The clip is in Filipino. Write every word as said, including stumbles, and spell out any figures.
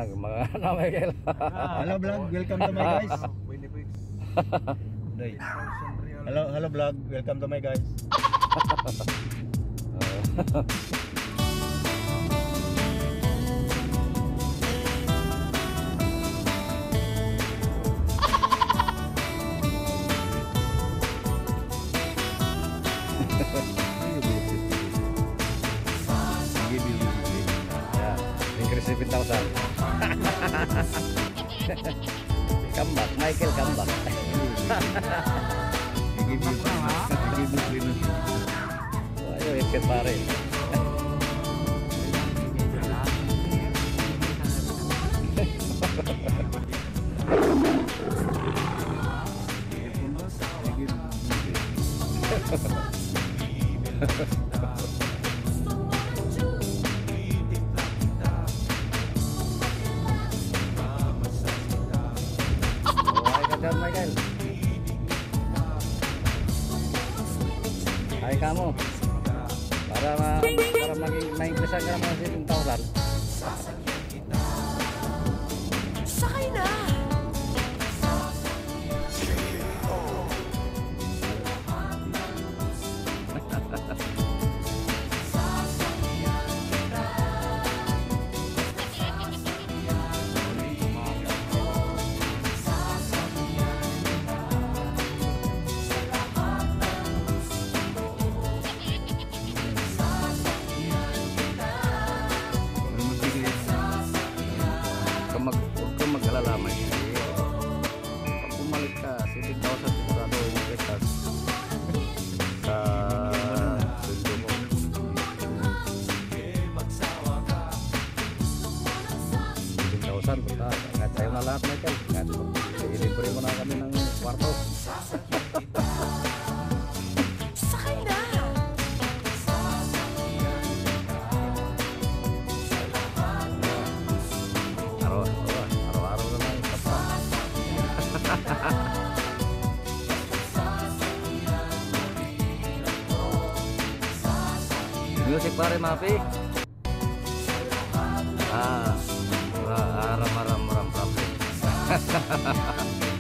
vlog, mga ano Michael. Hello vlog, welcome to my guys. Day. Hello, hello vlog, welcome to my guys. seven thousand. Come back, Michael, come back. Ayo, ikut pare. John Michael. Hai kamu. Para ma para maging ma-increase ka naman sa seven thousand. Sakay na. Mag, huwag kang mag-alala, Michael. Pag bumalik ka, seven thousand sigurado yung kita sa sundo mo. seven thousand, punta. Kahit sa'yo na lahat, Michael. Kahit ilibre mo na kami ng kwarto. Sakay na. Araw-araw na lang papa. Music pare Mapi. Ah, aram aram aram problem.